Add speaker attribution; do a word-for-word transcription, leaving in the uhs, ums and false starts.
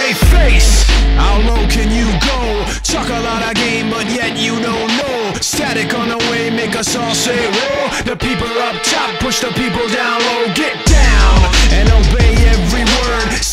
Speaker 1: they face. How low can you go? Talk a lot of game, but yet you don't know. Static on the way, make us all say whoa. The people up top push the people down low. Get down and obey every word.